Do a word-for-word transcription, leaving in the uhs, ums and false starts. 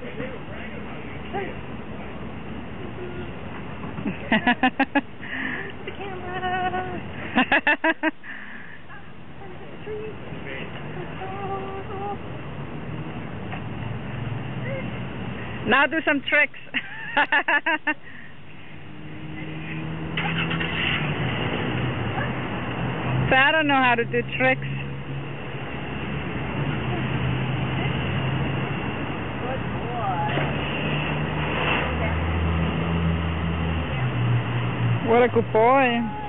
The camera. Now do some tricks. So I don't know how to do tricks. Good boy. What a good boy.